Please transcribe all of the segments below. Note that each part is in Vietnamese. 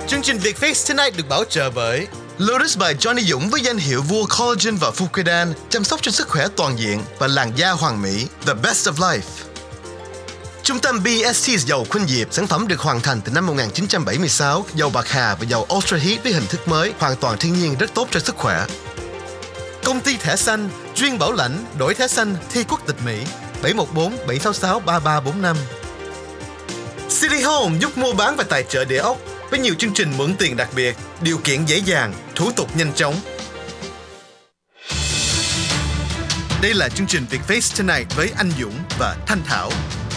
Chương trình Việt Fix Tonight được bảo trợ bởi Lotus by Johnny Dũng với danh hiệu vua collagen và Fucodan, chăm sóc cho sức khỏe toàn diện và làn da hoàn mỹ, the best of life. Trung tâm BST dầu Khuynh Diệp, sản phẩm được hoàn thành từ năm 1976, dầu bạc hà và dầu Ultra Heat với hình thức mới, hoàn toàn thiên nhiên, rất tốt cho sức khỏe. Công ty thẻ xanh, chuyên bảo lãnh, đổi thẻ xanh, thi quốc tịch Mỹ, 714 766 3345. City Home giúp mua bán và tài trợ địa ốc với nhiều chương trình mượn tiền đặc biệt, điều kiện dễ dàng, thủ tục nhanh chóng. Đây là chương trình Việt Face Tonight với anh Dũng và Thanh Thảo.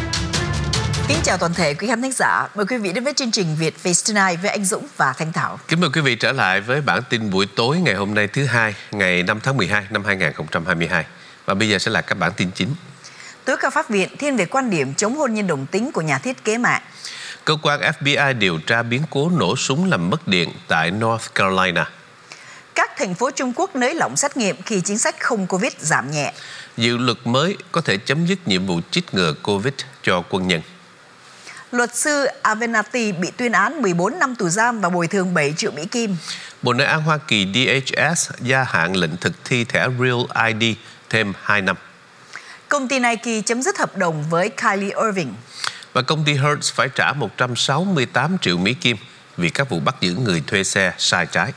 Kính chào toàn thể quý khán thính giả. Mời quý vị đến với chương trình Việt Face Tonight với anh Dũng và Thanh Thảo. Kính mời quý vị trở lại với bản tin buổi tối ngày hôm nay thứ Hai, ngày 5 tháng 12 năm 2022. Và bây giờ sẽ là các bản tin chính. Tối cao pháp viện thiên về quan điểm chống hôn nhân đồng tính của nhà thiết kế mạng. Cơ quan FBI điều tra biến cố nổ súng làm mất điện tại North Carolina. Các thành phố Trung Quốc nới lỏng xét nghiệm khi chính sách không Covid giảm nhẹ. Dự luật mới có thể chấm dứt nhiệm vụ chích ngừa Covid cho quân nhân. Luật sư Avenatti bị tuyên án 14 năm tù giam và bồi thường 7 triệu Mỹ Kim. Bộ Nội an Hoa Kỳ DHS gia hạn lệnh thực thi thẻ Real ID thêm 2 năm. Công ty Nike chấm dứt hợp đồng với Kyrie Irving. Và công ty Hertz phải trả 168 triệu Mỹ Kim vì các vụ bắt giữ người thuê xe sai trái.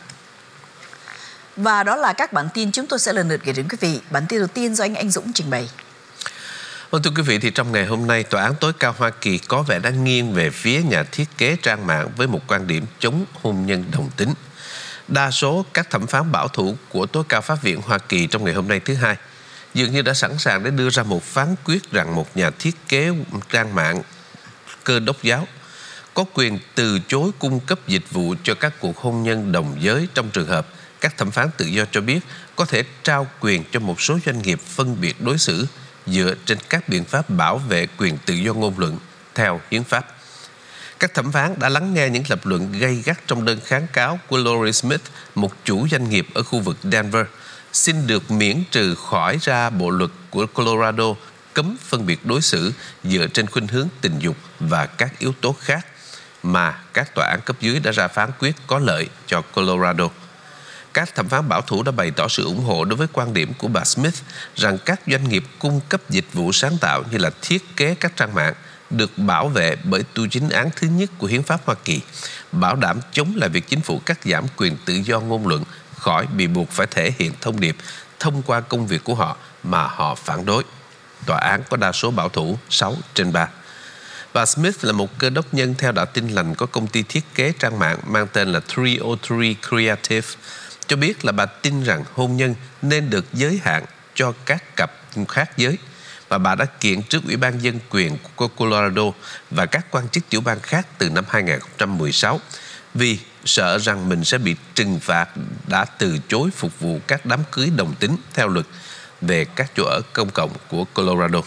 Và đó là các bản tin chúng tôi sẽ lần lượt gửi đến quý vị. Bản tin đầu tiên do anh Dũng trình bày. Vâng, thưa quý vị, thì trong ngày hôm nay, Tòa án tối cao Hoa Kỳ có vẻ đang nghiêng về phía nhà thiết kế trang mạng với một quan điểm chống hôn nhân đồng tính. Đa số các thẩm phán bảo thủ của tối cao pháp viện Hoa Kỳ trong ngày hôm nay thứ Hai dường như đã sẵn sàng để đưa ra một phán quyết rằng một nhà thiết kế trang mạng Cơ đốc giáo có quyền từ chối cung cấp dịch vụ cho các cuộc hôn nhân đồng giới trong trường hợp các thẩm phán tự do cho biết có thể trao quyền cho một số doanh nghiệp phân biệt đối xử dựa trên các biện pháp bảo vệ quyền tự do ngôn luận theo hiến pháp. Các thẩm phán đã lắng nghe những lập luận gay gắt trong đơn kháng cáo của Lori Smith, một chủ doanh nghiệp ở khu vực Denver, xin được miễn trừ khỏi ra bộ luật của Colorado cấm phân biệt đối xử dựa trên khuynh hướng tình dục và các yếu tố khác mà các tòa án cấp dưới đã ra phán quyết có lợi cho Colorado. Các thẩm phán bảo thủ đã bày tỏ sự ủng hộ đối với quan điểm của bà Smith rằng các doanh nghiệp cung cấp dịch vụ sáng tạo như là thiết kế các trang mạng được bảo vệ bởi tu chính án thứ nhất của hiến pháp Hoa Kỳ, bảo đảm chống lại việc chính phủ cắt giảm quyền tự do ngôn luận khỏi bị buộc phải thể hiện thông điệp thông qua công việc của họ mà họ phản đối. Tòa án có đa số bảo thủ 6/3. Bà Smith là một cơ đốc nhân theo đạo Tin lành có công ty thiết kế trang mạng mang tên là 303 Creative, cho biết là bà tin rằng hôn nhân nên được giới hạn cho các cặp khác giới, và bà đã kiện trước Ủy ban Dân quyền của Colorado và các quan chức tiểu bang khác từ năm 2016 vì sợ rằng mình sẽ bị trừng phạt đã từ chối phục vụ các đám cưới đồng tính theo luật về các chỗ ở công cộng của Colorado.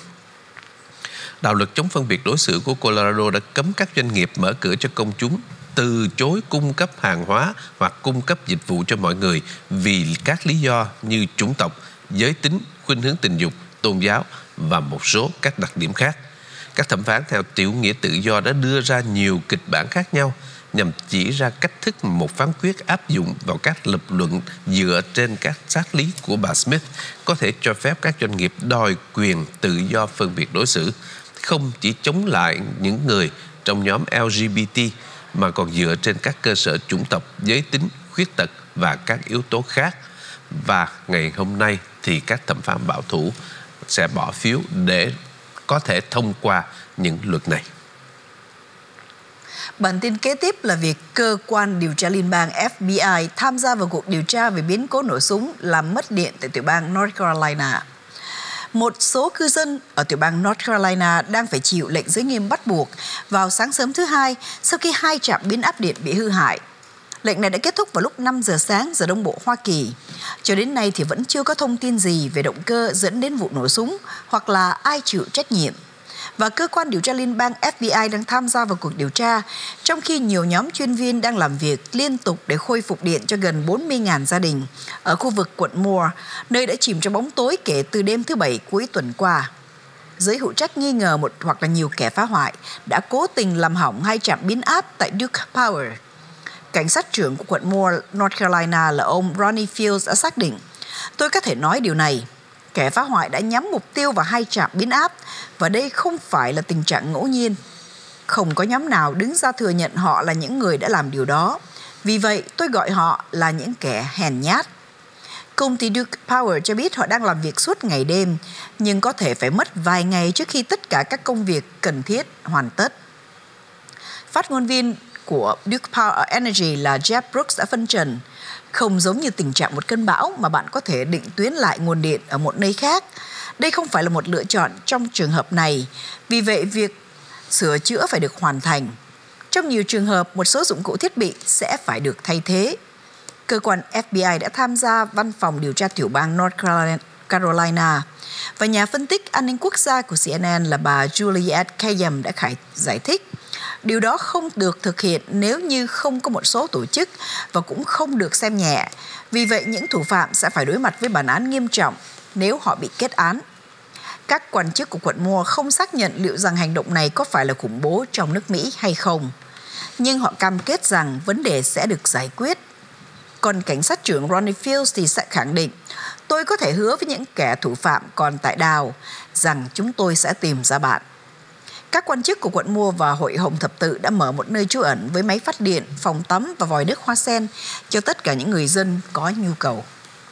Đạo luật chống phân biệt đối xử của Colorado đã cấm các doanh nghiệp mở cửa cho công chúng từ chối cung cấp hàng hóa hoặc cung cấp dịch vụ cho mọi người vì các lý do như chủng tộc, giới tính, khuynh hướng tình dục, tôn giáo và một số các đặc điểm khác. Các thẩm phán theo tiểu nghĩa tự do đã đưa ra nhiều kịch bản khác nhau nhằm chỉ ra cách thức một phán quyết áp dụng vào các lập luận dựa trên các xác lý của bà Smith có thể cho phép các doanh nghiệp đòi quyền tự do phân biệt đối xử, không chỉ chống lại những người trong nhóm LGBT mà còn dựa trên các cơ sở chủng tộc, giới tính, khuyết tật và các yếu tố khác. Và ngày hôm nay thì các thẩm phán bảo thủ sẽ bỏ phiếu để có thể thông qua những luật này. Bản tin kế tiếp là việc cơ quan điều tra liên bang FBI tham gia vào cuộc điều tra về biến cố nổ súng làm mất điện tại tiểu bang North Carolina. Một số cư dân ở tiểu bang North Carolina đang phải chịu lệnh giới nghiêm bắt buộc vào sáng sớm thứ Hai sau khi 2 trạm biến áp điện bị hư hại. Lệnh này đã kết thúc vào lúc 5 giờ sáng giờ Đông Bộ Hoa Kỳ. Cho đến nay thì vẫn chưa có thông tin gì về động cơ dẫn đến vụ nổ súng hoặc là ai chịu trách nhiệm. Và cơ quan điều tra liên bang FBI đang tham gia vào cuộc điều tra, trong khi nhiều nhóm chuyên viên đang làm việc liên tục để khôi phục điện cho gần 40.000 gia đình ở khu vực quận Moore, nơi đã chìm trong bóng tối kể từ đêm thứ Bảy cuối tuần qua. Giới hữu trách nghi ngờ một hoặc là nhiều kẻ phá hoại đã cố tình làm hỏng 2 trạm biến áp tại Duke Power. Cảnh sát trưởng của quận Moore, North Carolina là ông Ronnie Fields đã xác định: "Tôi có thể nói điều này, kẻ phá hoại đã nhắm mục tiêu vào 2 trạm biến áp và đây không phải là tình trạng ngẫu nhiên. Không có nhóm nào đứng ra thừa nhận họ là những người đã làm điều đó. Vì vậy, tôi gọi họ là những kẻ hèn nhát." Công ty Duke Power cho biết họ đang làm việc suốt ngày đêm, nhưng có thể phải mất vài ngày trước khi tất cả các công việc cần thiết hoàn tất. Phát ngôn viên của Duke Power Energy là Jeff Brooks đã phân trần: "Không giống như tình trạng một cơn bão mà bạn có thể định tuyến lại nguồn điện ở một nơi khác. Đây không phải là một lựa chọn trong trường hợp này. Vì vậy, việc sửa chữa phải được hoàn thành. Trong nhiều trường hợp, một số dụng cụ thiết bị sẽ phải được thay thế." Cơ quan FBI đã tham gia văn phòng điều tra tiểu bang North Carolina và nhà phân tích an ninh quốc gia của CNN là bà Juliette Kayyem đã giải thích: "Điều đó không được thực hiện nếu như không có một số tổ chức và cũng không được xem nhẹ. Vì vậy, những thủ phạm sẽ phải đối mặt với bản án nghiêm trọng nếu họ bị kết án." Các quan chức của quận Moore không xác nhận liệu rằng hành động này có phải là khủng bố trong nước Mỹ hay không, nhưng họ cam kết rằng vấn đề sẽ được giải quyết. Còn cảnh sát trưởng Ronnie Fields thì sẽ khẳng định: "Tôi có thể hứa với những kẻ thủ phạm còn tại đào rằng chúng tôi sẽ tìm ra bạn." Các quan chức của quận Moore và Hội Hồng Thập Tự đã mở một nơi trú ẩn với máy phát điện, phòng tắm và vòi nước hoa sen cho tất cả những người dân có nhu cầu.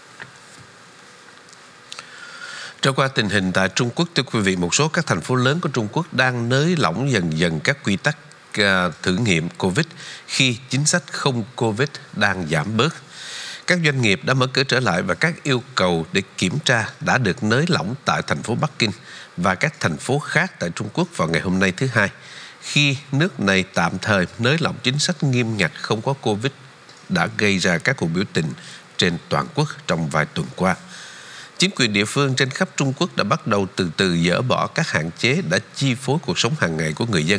Trải qua tình hình tại Trung Quốc, thưa quý vị, một số các thành phố lớn của Trung Quốc đang nới lỏng dần dần các quy tắc thử nghiệm Covid khi chính sách không Covid đang giảm bớt. Các doanh nghiệp đã mở cửa trở lại và các yêu cầu để kiểm tra đã được nới lỏng tại thành phố Bắc Kinh và các thành phố khác tại Trung Quốc vào ngày hôm nay thứ Hai, khi nước này tạm thời nới lỏng chính sách nghiêm ngặt không có Covid đã gây ra các cuộc biểu tình trên toàn quốc trong vài tuần qua. Chính quyền địa phương trên khắp Trung Quốc đã bắt đầu từ từ dỡ bỏ các hạn chế đã chi phối cuộc sống hàng ngày của người dân,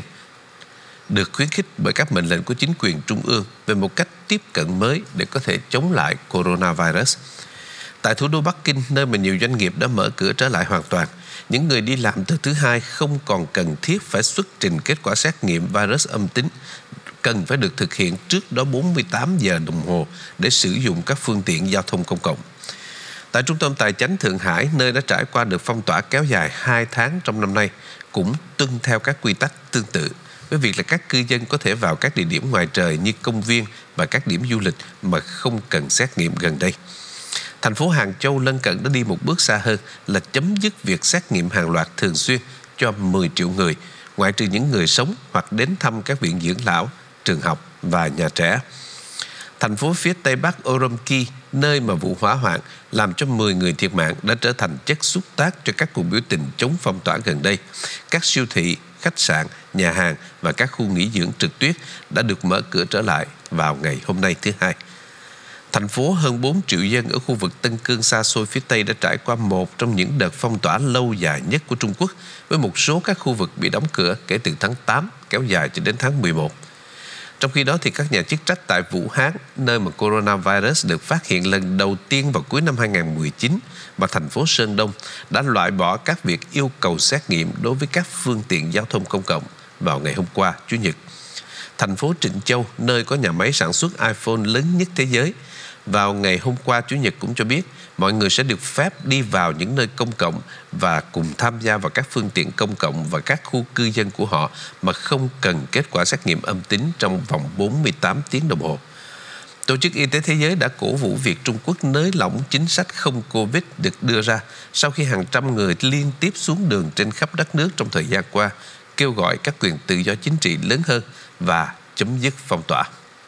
được khuyến khích bởi các mệnh lệnh của chính quyền trung ương về một cách tiếp cận mới để có thể chống lại coronavirus. Tại thủ đô Bắc Kinh, nơi mà nhiều doanh nghiệp đã mở cửa trở lại hoàn toàn, những người đi làm từ thứ Hai không còn cần thiết phải xuất trình kết quả xét nghiệm virus âm tính, cần phải được thực hiện trước đó 48 giờ đồng hồ để sử dụng các phương tiện giao thông công cộng. Tại Trung tâm Tài chánh Thượng Hải, nơi đã trải qua được phong tỏa kéo dài 2 tháng trong năm nay, cũng tuân theo các quy tắc tương tự, với việc là các cư dân có thể vào các địa điểm ngoài trời như công viên và các điểm du lịch mà không cần xét nghiệm gần đây. Thành phố Hàng Châu lân cận đã đi một bước xa hơn là chấm dứt việc xét nghiệm hàng loạt thường xuyên cho 10 triệu người, ngoại trừ những người sống hoặc đến thăm các viện dưỡng lão, trường học và nhà trẻ. Thành phố phía tây bắc Urumqi, nơi mà vụ hỏa hoạn làm cho 10 người thiệt mạng, đã trở thành chất xúc tác cho các cuộc biểu tình chống phong tỏa gần đây. Các siêu thị, khách sạn, nhà hàng và các khu nghỉ dưỡng trượt tuyết đã được mở cửa trở lại vào ngày hôm nay thứ Hai. Thành phố hơn 4 triệu dân ở khu vực Tân Cương xa xôi phía Tây đã trải qua một trong những đợt phong tỏa lâu dài nhất của Trung Quốc, với một số các khu vực bị đóng cửa kể từ tháng 8 kéo dài cho đến tháng 11. Trong khi đó, thì các nhà chức trách tại Vũ Hán, nơi mà coronavirus được phát hiện lần đầu tiên vào cuối năm 2019, và thành phố Sơn Đông đã loại bỏ các việc yêu cầu xét nghiệm đối với các phương tiện giao thông công cộng vào ngày hôm qua, Chủ nhật. Thành phố Trịnh Châu, nơi có nhà máy sản xuất iPhone lớn nhất thế giới, vào ngày hôm qua, Chủ nhật, cũng cho biết mọi người sẽ được phép đi vào những nơi công cộng và cùng tham gia vào các phương tiện công cộng và các khu cư dân của họ mà không cần kết quả xét nghiệm âm tính trong vòng 48 tiếng đồng hồ. Tổ chức Y tế Thế giới đã cổ vũ việc Trung Quốc nới lỏng chính sách không Covid được đưa ra sau khi hàng trăm người liên tiếp xuống đường trên khắp đất nước trong thời gian qua, kêu gọi các quyền tự do chính trị lớn hơn và chấm dứt phong tỏa.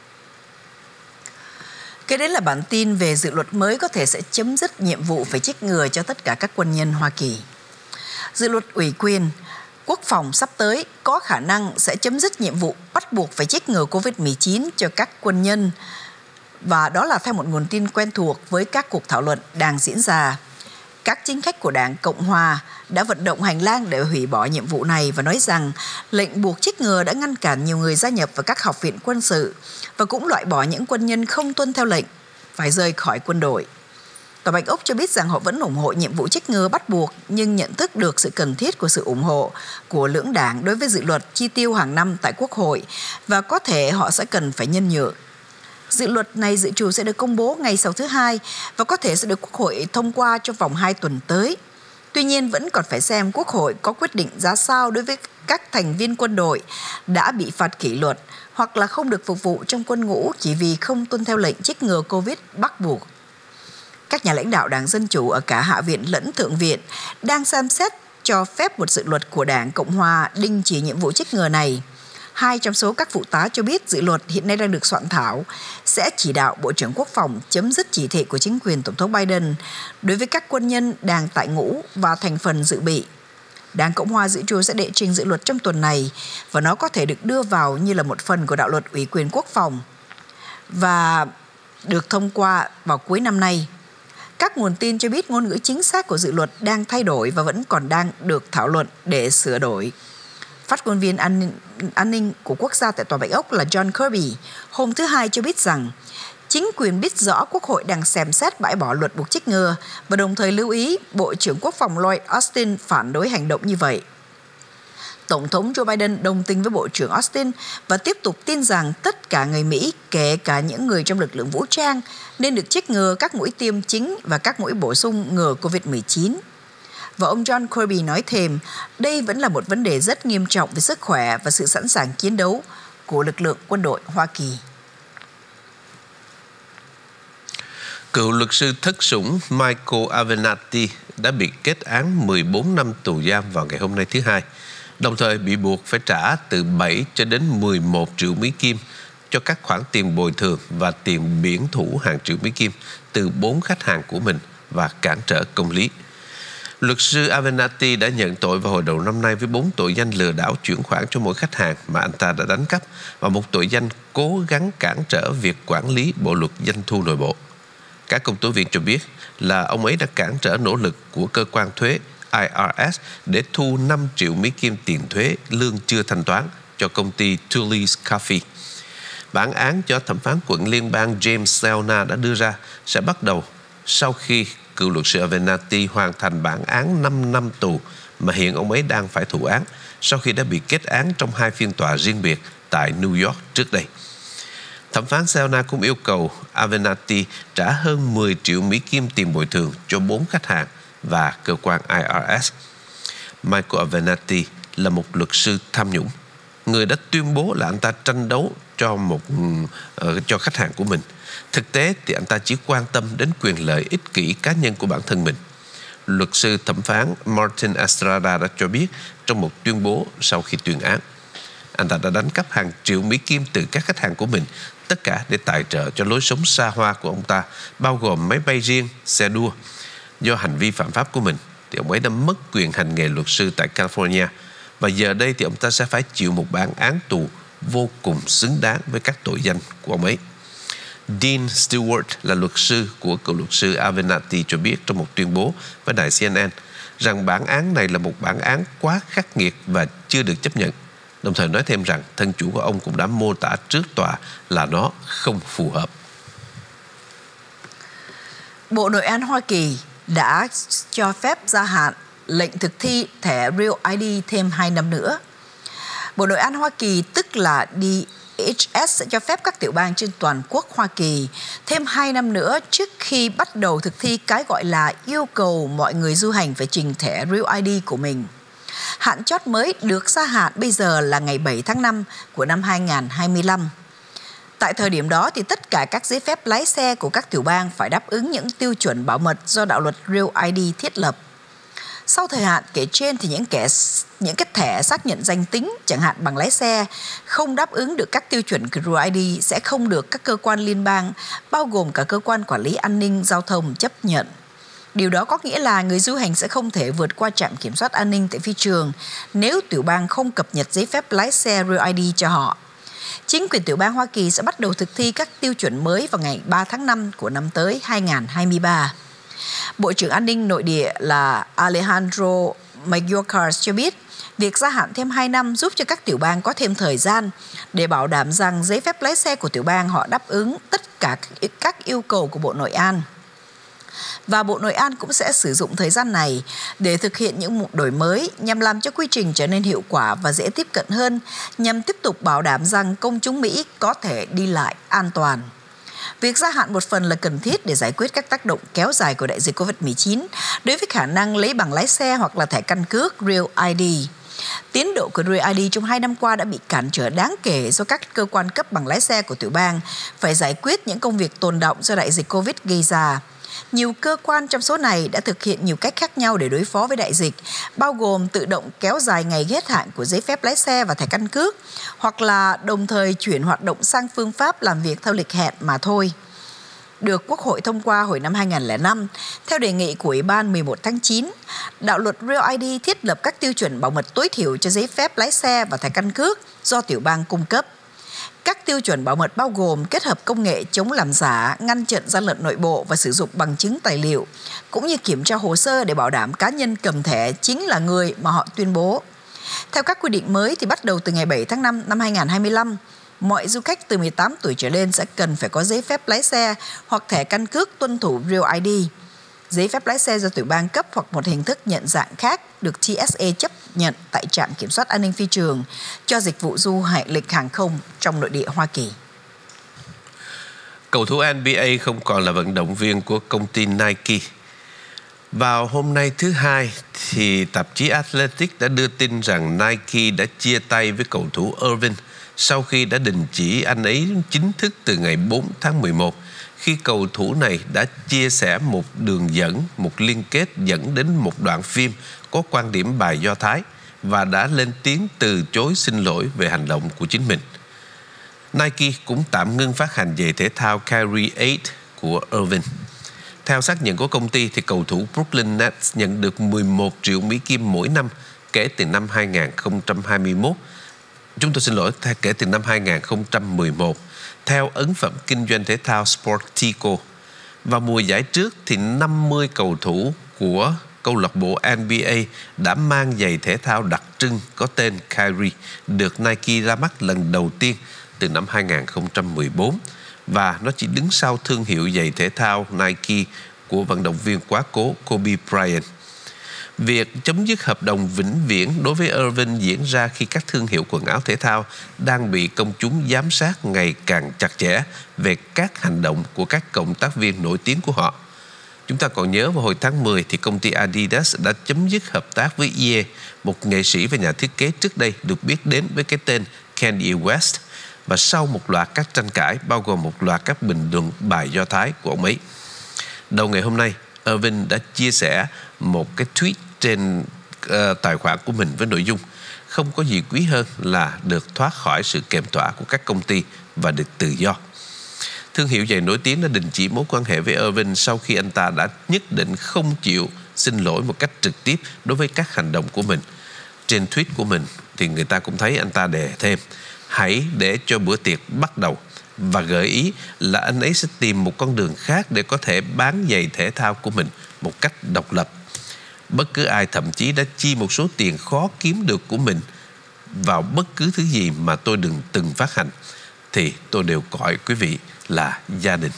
Kế đến là bản tin về dự luật mới có thể sẽ chấm dứt nhiệm vụ phải chích ngừa cho tất cả các quân nhân Hoa Kỳ. Dự luật ủy quyền quốc phòng sắp tới có khả năng sẽ chấm dứt nhiệm vụ bắt buộc phải chích ngừa COVID-19 cho các quân nhân, và đó là theo một nguồn tin quen thuộc với các cuộc thảo luận đang diễn ra. Các chính khách của Đảng Cộng Hòa đã vận động hành lang để hủy bỏ nhiệm vụ này và nói rằng lệnh buộc chích ngừa đã ngăn cản nhiều người gia nhập vào các học viện quân sự và cũng loại bỏ những quân nhân không tuân theo lệnh phải rời khỏi quân đội. Tòa Bạch Ốc cho biết rằng họ vẫn ủng hộ nhiệm vụ chích ngừa bắt buộc, nhưng nhận thức được sự cần thiết của sự ủng hộ của lưỡng đảng đối với dự luật chi tiêu hàng năm tại Quốc hội và có thể họ sẽ cần phải nhân nhượng. Dự luật này dự trù sẽ được công bố ngày sau thứ Hai và có thể sẽ được Quốc hội thông qua trong vòng 2 tuần tới. Tuy nhiên, vẫn còn phải xem Quốc hội có quyết định ra sao đối với các thành viên quân đội đã bị phạt kỷ luật hoặc là không được phục vụ trong quân ngũ chỉ vì không tuân theo lệnh chích ngừa COVID bắt buộc. Các nhà lãnh đạo Đảng Dân Chủ ở cả Hạ viện lẫn Thượng viện đang xem xét cho phép một dự luật của Đảng Cộng Hòa đình chỉ nhiệm vụ chích ngừa này. 2 trong số các phụ tá cho biết dự luật hiện nay đang được soạn thảo sẽ chỉ đạo Bộ trưởng Quốc phòng chấm dứt chỉ thị của chính quyền Tổng thống Biden đối với các quân nhân đang tại ngũ và thành phần dự bị. Đảng Cộng Hòa dự trù sẽ đệ trình dự luật trong tuần này và nó có thể được đưa vào như là một phần của đạo luật ủy quyền quốc phòng và được thông qua vào cuối năm nay. Các nguồn tin cho biết ngôn ngữ chính xác của dự luật đang thay đổi và vẫn còn đang được thảo luận để sửa đổi. Phát ngôn viên an ninh của quốc gia tại Tòa Bạch Ốc là John Kirby hôm thứ Hai cho biết rằng chính quyền biết rõ Quốc hội đang xem xét bãi bỏ luật buộc chích ngừa và đồng thời lưu ý Bộ trưởng Quốc phòng Lloyd Austin phản đối hành động như vậy. Tổng thống Joe Biden đồng tình với Bộ trưởng Austin và tiếp tục tin rằng tất cả người Mỹ, kể cả những người trong lực lượng vũ trang, nên được chích ngừa các mũi tiêm chính và các mũi bổ sung ngừa COVID-19. Và ông John Kirby nói thêm, đây vẫn là một vấn đề rất nghiêm trọng về sức khỏe và sự sẵn sàng chiến đấu của lực lượng quân đội Hoa Kỳ. Cựu luật sư thất sủng Michael Avenatti đã bị kết án 14 năm tù giam vào ngày hôm nay thứ Hai, đồng thời bị buộc phải trả từ 7 cho đến 11 triệu Mỹ Kim cho các khoản tiền bồi thường và tiền biển thủ hàng triệu Mỹ Kim từ 4 khách hàng của mình và cản trở công lý. Luật sư Avenatti đã nhận tội vào hồi đầu năm nay với 4 tội danh lừa đảo chuyển khoản cho mỗi khách hàng mà anh ta đã đánh cắp và một tội danh cố gắng cản trở việc quản lý bộ luật doanh thu nội bộ. Các công tố viên cho biết là ông ấy đã cản trở nỗ lực của cơ quan thuế IRS để thu 5 triệu Mỹ Kim tiền thuế lương chưa thanh toán cho công ty Tully's Coffee. Bản án do thẩm phán quận liên bang James Selna đã đưa ra sẽ bắt đầu sau khi cựu luật sư Avenatti hoàn thành bản án 5 năm tù mà hiện ông ấy đang phải thụ án sau khi đã bị kết án trong 2 phiên tòa riêng biệt tại New York trước đây. Thẩm phán Selna cũng yêu cầu Avenatti trả hơn 10 triệu Mỹ Kim tiền bồi thường cho 4 khách hàng và cơ quan IRS. Michael Avenatti là một luật sư tham nhũng, người đã tuyên bố là anh ta tranh đấu cho khách hàng của mình. Thực tế thì anh ta chỉ quan tâm đến quyền lợi ích kỷ cá nhân của bản thân mình. Luật sư thẩm phán Martin Estrada đã cho biết trong một tuyên bố sau khi tuyên án, anh ta đã đánh cắp hàng triệu Mỹ Kim từ các khách hàng của mình, tất cả để tài trợ cho lối sống xa hoa của ông ta, bao gồm máy bay riêng, xe đua. Do hành vi phạm pháp của mình, thì ông ấy đã mất quyền hành nghề luật sư tại California, và giờ đây thì ông ta sẽ phải chịu một bản án tù vô cùng xứng đáng với các tội danh của ông ấy. Dean Stewart là luật sư của cựu luật sư Avenatti cho biết trong một tuyên bố với đài CNN rằng bản án này là một bản án quá khắc nghiệt và chưa được chấp nhận, đồng thời nói thêm rằng thân chủ của ông cũng đã mô tả trước tòa là nó không phù hợp. Bộ Nội án Hoa Kỳ đã cho phép gia hạn lệnh thực thi thẻ Real ID thêm 2 năm nữa. Bộ Nội án Hoa Kỳ, tức là DHS, sẽ cho phép các tiểu bang trên toàn quốc Hoa Kỳ thêm 2 năm nữa trước khi bắt đầu thực thi cái gọi là yêu cầu mọi người du hành phải trình thẻ Real ID của mình. Hạn chót mới được gia hạn bây giờ là ngày 7 tháng 5 của năm 2025. Tại thời điểm đó thì tất cả các giấy phép lái xe của các tiểu bang phải đáp ứng những tiêu chuẩn bảo mật do đạo luật Real ID thiết lập. Sau thời hạn kể trên thì những cái thẻ xác nhận danh tính, chẳng hạn bằng lái xe, không đáp ứng được các tiêu chuẩn của Real ID sẽ không được các cơ quan liên bang, bao gồm cả cơ quan quản lý an ninh giao thông chấp nhận. Điều đó có nghĩa là người du hành sẽ không thể vượt qua trạm kiểm soát an ninh tại phi trường nếu tiểu bang không cập nhật giấy phép lái xe Real ID cho họ. Chính quyền tiểu bang Hoa Kỳ sẽ bắt đầu thực thi các tiêu chuẩn mới vào ngày 3 tháng 5 của năm tới 2023. Bộ trưởng An ninh Nội địa là Alejandro Mayorkas cho biết việc gia hạn thêm 2 năm giúp cho các tiểu bang có thêm thời gian để bảo đảm rằng giấy phép lái xe của tiểu bang họ đáp ứng tất cả các yêu cầu của Bộ Nội an. Và Bộ Nội an cũng sẽ sử dụng thời gian này để thực hiện những đổi mới nhằm làm cho quy trình trở nên hiệu quả và dễ tiếp cận hơn, nhằm tiếp tục bảo đảm rằng công chúng Mỹ có thể đi lại an toàn. Việc gia hạn một phần là cần thiết để giải quyết các tác động kéo dài của đại dịch COVID-19 đối với khả năng lấy bằng lái xe hoặc là thẻ căn cước Real ID. Tiến độ của Real ID trong 2 năm qua đã bị cản trở đáng kể do các cơ quan cấp bằng lái xe của tiểu bang phải giải quyết những công việc tồn đọng do đại dịch COVID gây ra. Nhiều cơ quan trong số này đã thực hiện nhiều cách khác nhau để đối phó với đại dịch, bao gồm tự động kéo dài ngày hết hạn của giấy phép lái xe và thẻ căn cước, hoặc là đồng thời chuyển hoạt động sang phương pháp làm việc theo lịch hẹn mà thôi. Được Quốc hội thông qua hồi năm 2005, theo đề nghị của Ủy ban 11 tháng 9, đạo luật Real ID thiết lập các tiêu chuẩn bảo mật tối thiểu cho giấy phép lái xe và thẻ căn cước do tiểu bang cung cấp. Các tiêu chuẩn bảo mật bao gồm kết hợp công nghệ chống làm giả, ngăn chặn gian lận nội bộ và sử dụng bằng chứng tài liệu, cũng như kiểm tra hồ sơ để bảo đảm cá nhân cầm thẻ chính là người mà họ tuyên bố. Theo các quy định mới thì bắt đầu từ ngày 7 tháng 5 năm 2025, mọi du khách từ 18 tuổi trở lên sẽ cần phải có giấy phép lái xe hoặc thẻ căn cước tuân thủ Real ID. Giấy phép lái xe do tiểu bang cấp hoặc một hình thức nhận dạng khác được TSA chấp nhận tại trạm kiểm soát an ninh phi trường cho dịch vụ du lịch hàng không trong nội địa Hoa Kỳ. Cầu thủ NBA không còn là vận động viên của công ty Nike. Vào hôm nay thứ Hai, thì tạp chí Athletic đã đưa tin rằng Nike đã chia tay với cầu thủ Irving sau khi đã đình chỉ anh ấy chính thức từ ngày 4 tháng 11, khi cầu thủ này đã chia sẻ một đường dẫn, một liên kết dẫn đến một đoạn phim có quan điểm bài Do Thái và đã lên tiếng từ chối xin lỗi về hành động của chính mình. Nike cũng tạm ngưng phát hành giày thể thao Kyrie 8 của Irving. Theo xác nhận của công ty, thì cầu thủ Brooklyn Nets nhận được 11 triệu Mỹ Kim mỗi năm kể từ năm 2021. Kể từ năm 2011, theo ấn phẩm kinh doanh thể thao Sportico. Vào mùa giải trước, thì 50 cầu thủ của câu lạc bộ NBA đã mang giày thể thao đặc trưng có tên Kyrie được Nike ra mắt lần đầu tiên từ năm 2014, và nó chỉ đứng sau thương hiệu giày thể thao Nike của vận động viên quá cố Kobe Bryant. Việc chấm dứt hợp đồng vĩnh viễn đối với Irving diễn ra khi các thương hiệu quần áo thể thao đang bị công chúng giám sát ngày càng chặt chẽ về các hành động của các cộng tác viên nổi tiếng của họ. Chúng ta còn nhớ vào hồi tháng 10 thì công ty Adidas đã chấm dứt hợp tác với Ye, một nghệ sĩ và nhà thiết kế trước đây được biết đến với cái tên Kanye West, và sau một loạt các tranh cãi bao gồm một loạt các bình luận bài Do Thái của ông ấy. Đầu ngày hôm nay, Irving đã chia sẻ một cái tweet trên tài khoản của mình với nội dung: không có gì quý hơn là được thoát khỏi sự kềm tỏa của các công ty và được tự do. Thương hiệu giày nổi tiếng đã đình chỉ mối quan hệ với Irving sau khi anh ta đã nhất định không chịu xin lỗi một cách trực tiếp đối với các hành động của mình. Trên tweet của mình thì người ta cũng thấy anh ta đề thêm: hãy để cho bữa tiệc bắt đầu, và gợi ý là anh ấy sẽ tìm một con đường khác để có thể bán giày thể thao của mình một cách độc lập. Bất cứ ai thậm chí đã chi một số tiền khó kiếm được của mình vào bất cứ thứ gì mà tôi từng phát hành, thì tôi đều gọi quý vị là gia đình.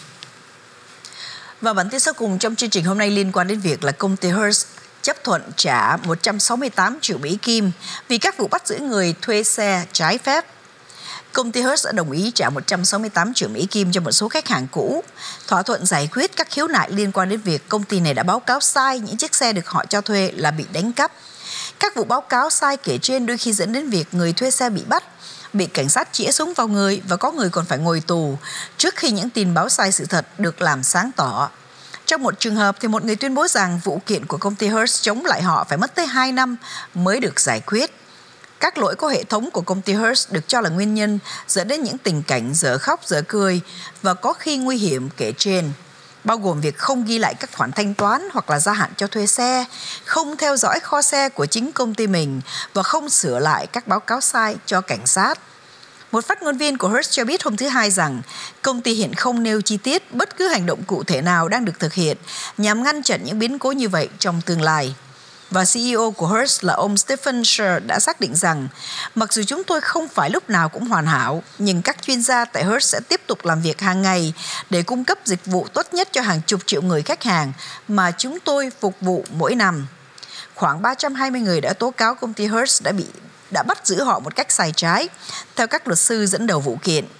Và bản tin sau cùng trong chương trình hôm nay liên quan đến việc là công ty Hertz chấp thuận trả 168 triệu Mỹ Kim vì các vụ bắt giữ người thuê xe trái phép. Công ty Hertz đã đồng ý trả 168 triệu Mỹ Kim cho một số khách hàng cũ. Thỏa thuận giải quyết các khiếu nại liên quan đến việc công ty này đã báo cáo sai những chiếc xe được họ cho thuê là bị đánh cắp. Các vụ báo cáo sai kể trên đôi khi dẫn đến việc người thuê xe bị bắt, bị cảnh sát chĩa súng vào người, và có người còn phải ngồi tù trước khi những tin báo sai sự thật được làm sáng tỏ. Trong một trường hợp thì một người tuyên bố rằng vụ kiện của công ty Hertz chống lại họ phải mất tới 2 năm mới được giải quyết. Các lỗi có hệ thống của công ty Hertz được cho là nguyên nhân dẫn đến những tình cảnh dở khóc dở cười và có khi nguy hiểm kể trên, bao gồm việc không ghi lại các khoản thanh toán hoặc là gia hạn cho thuê xe, không theo dõi kho xe của chính công ty mình và không sửa lại các báo cáo sai cho cảnh sát. Một phát ngôn viên của Hertz cho biết hôm thứ Hai rằng công ty hiện không nêu chi tiết bất cứ hành động cụ thể nào đang được thực hiện nhằm ngăn chặn những biến cố như vậy trong tương lai. Và CEO của Hertz là ông Stephen Scher đã xác định rằng mặc dù chúng tôi không phải lúc nào cũng hoàn hảo, nhưng các chuyên gia tại Hertz sẽ tiếp tục làm việc hàng ngày để cung cấp dịch vụ tốt nhất cho hàng chục triệu người khách hàng mà chúng tôi phục vụ mỗi năm. Khoảng 320 người đã tố cáo công ty Hertz đã bắt giữ họ một cách sai trái, theo các luật sư dẫn đầu vụ kiện.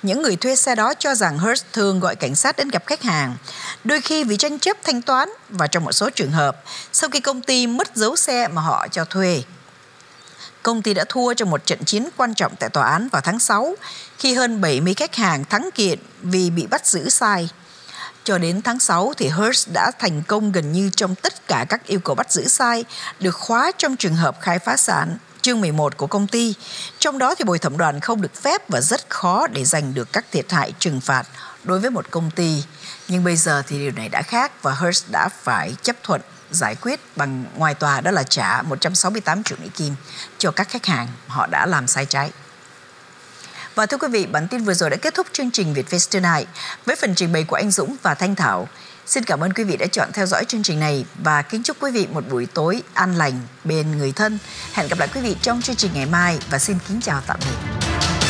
những người thuê xe đó cho rằng Hertz thường gọi cảnh sát đến gặp khách hàng, đôi khi vì tranh chấp thanh toán và trong một số trường hợp, sau khi công ty mất dấu xe mà họ cho thuê. Công ty đã thua trong một trận chiến quan trọng tại tòa án vào tháng 6 khi hơn 70 khách hàng thắng kiện vì bị bắt giữ sai. Cho đến tháng 6 thì Hertz đã thành công gần như trong tất cả các yêu cầu bắt giữ sai được khóa trong trường hợp khai phá sản chương 11 của công ty. Trong đó thì bồi thẩm đoàn không được phép và rất khó để giành được các thiệt hại trừng phạt đối với một công ty. Nhưng bây giờ thì điều này đã khác và Hertz đã phải chấp thuận giải quyết bằng ngoài tòa, đó là trả 168 triệu Mỹ Kim cho các khách hàng họ đã làm sai trái. Và thưa quý vị, bản tin vừa rồi đã kết thúc chương trình Vietface Tonight với phần trình bày của anh Dũng và Thanh Thảo. Xin cảm ơn quý vị đã chọn theo dõi chương trình này và kính chúc quý vị một buổi tối an lành bên người thân. Hẹn gặp lại quý vị trong chương trình ngày mai và xin kính chào tạm biệt.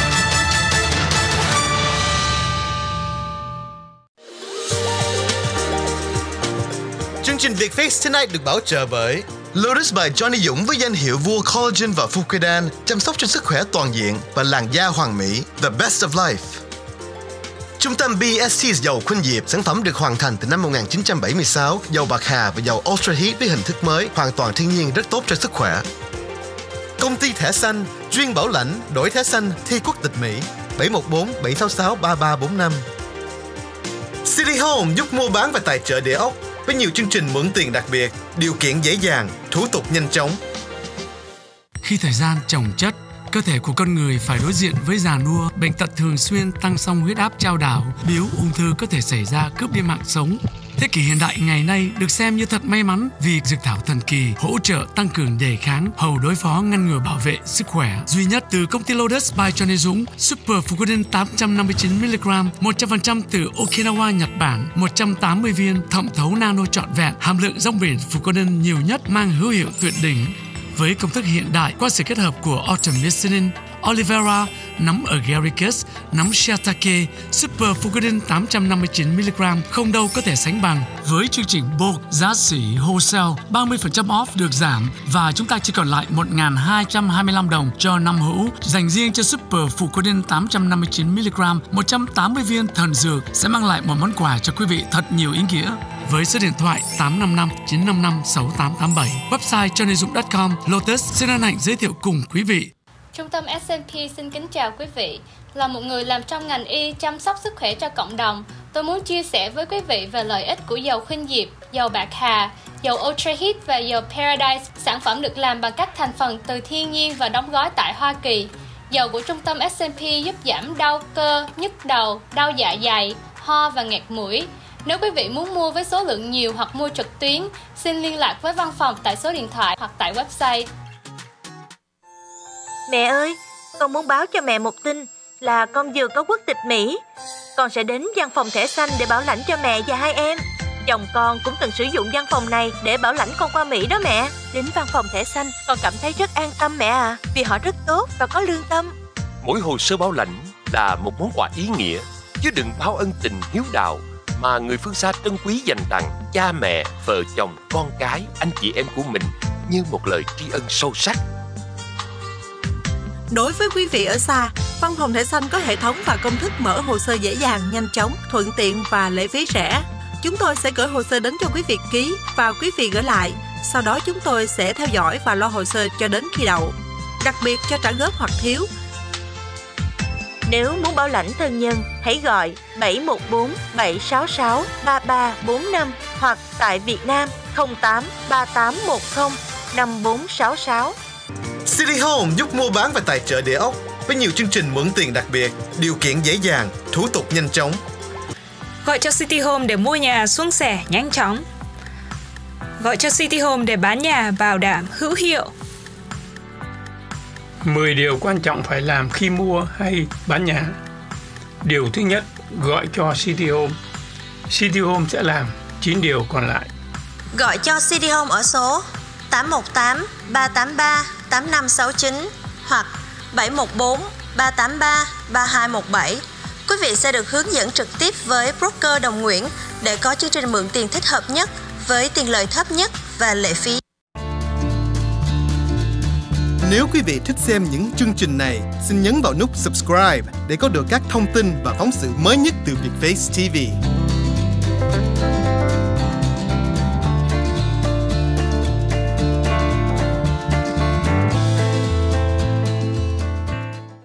Chương trình Vietface Tonight được bảo trợ bởi Lotus by Johnny Dũng với danh hiệu vua collagen và Fucodan, chăm sóc cho sức khỏe toàn diện và làn da hoàn mỹ, the best of life. Trung tâm BST dầu Khuynh Diệp, sản phẩm được hoàn thành từ năm 1976, dầu bạc hà và dầu Ultra Heat với hình thức mới, hoàn toàn thiên nhiên, rất tốt cho sức khỏe. Công ty thẻ xanh, chuyên bảo lãnh, đổi thẻ xanh, thi quốc tịch Mỹ, 714-766-3345. City Home giúp mua bán và tài trợ địa ốc với nhiều chương trình mượn tiền đặc biệt, điều kiện dễ dàng, thủ tục nhanh chóng. Khi thời gian chồng chất, cơ thể của con người phải đối diện với già nua, bệnh tật thường xuyên, tăng song huyết áp chao đảo, biếu ung thư có thể xảy ra cướp đi mạng sống. Thế kỷ hiện đại ngày nay được xem như thật may mắn vì dược thảo thần kỳ hỗ trợ tăng cường đề kháng, hầu đối phó, ngăn ngừa, bảo vệ sức khỏe. Duy nhất từ công ty Lotus by Johnny Dũng, Super Fucodan 859mg, 100% từ Okinawa, Nhật Bản, 180 viên, thẩm thấu nano trọn vẹn, hàm lượng rong biển Fucodan nhiều nhất, mang hữu hiệu tuyệt đỉnh. Với công thức hiện đại qua sự kết hợp của Artemisinin, Aloe vera, nấm agaricus, nấm shiitake, Super Fucodan 859mg không đâu có thể sánh bằng. Với chương trình bulk giá sỉ wholesale 30% off được giảm và chúng ta chỉ còn lại 1.225 đồng cho năm hũ. Dành riêng cho Super Fucodan 859mg, 180 viên thần dược sẽ mang lại một món quà cho quý vị thật nhiều ý nghĩa. Với số điện thoại 855 955 6887, website johnnydung.com, Lotus xin hân hạnh giới thiệu cùng quý vị. Trung tâm S&P xin kính chào quý vị. Là một người làm trong ngành y chăm sóc sức khỏe cho cộng đồng, tôi muốn chia sẻ với quý vị về lợi ích của dầu Khuynh Diệp, dầu bạc hà, dầu Ultra Heat và dầu Paradise, sản phẩm được làm bằng các thành phần từ thiên nhiên và đóng gói tại Hoa Kỳ. Dầu của trung tâm S&P giúp giảm đau cơ, nhức đầu, đau dạ dày, ho và nghẹt mũi. Nếu quý vị muốn mua với số lượng nhiều hoặc mua trực tuyến, xin liên lạc với văn phòng tại số điện thoại hoặc tại website. Mẹ ơi, con muốn báo cho mẹ một tin là con vừa có quốc tịch Mỹ. Con sẽ đến văn phòng thẻ xanh để bảo lãnh cho mẹ và hai em. Chồng con cũng từng sử dụng văn phòng này để bảo lãnh con qua Mỹ đó mẹ. Đến văn phòng thẻ xanh, con cảm thấy rất an tâm mẹ à, vì họ rất tốt và có lương tâm. Mỗi hồ sơ bảo lãnh là một món quà ý nghĩa, chứ đừng báo ân tình hiếu đạo mà người phương xa trân quý dành tặng cha mẹ, vợ chồng, con cái, anh chị em của mình như một lời tri ân sâu sắc. Đối với quý vị ở xa, văn phòng thẻ xanh có hệ thống và công thức mở hồ sơ dễ dàng, nhanh chóng, thuận tiện và lệ phí rẻ. Chúng tôi sẽ gửi hồ sơ đến cho quý vị ký và quý vị gửi lại. Sau đó chúng tôi sẽ theo dõi và lo hồ sơ cho đến khi đậu. Đặc biệt cho trả góp hoặc thiếu. Nếu muốn bảo lãnh thân nhân, hãy gọi 714-766-3345 hoặc tại Việt Nam 08-3810-5466. City Home giúp mua bán và tài trợ địa ốc với nhiều chương trình mượn tiền đặc biệt, điều kiện dễ dàng, thủ tục nhanh chóng. Gọi cho City Home để mua nhà suôn sẻ, nhanh chóng. Gọi cho City Home để bán nhà bảo đảm hữu hiệu. 10 điều quan trọng phải làm khi mua hay bán nhà. Điều thứ nhất, gọi cho City Home. City Home sẽ làm 9 điều còn lại. Gọi cho City Home ở số 818-383-8569 hoặc 714-383-3217. Quý vị sẽ được hướng dẫn trực tiếp với broker Đồng Nguyễn để có chương trình mượn tiền thích hợp nhất với tiền lời thấp nhất và lệ phí. Nếu quý vị thích xem những chương trình này, xin nhấn vào nút subscribe để có được các thông tin và phóng sự mới nhất từ Vietface TV.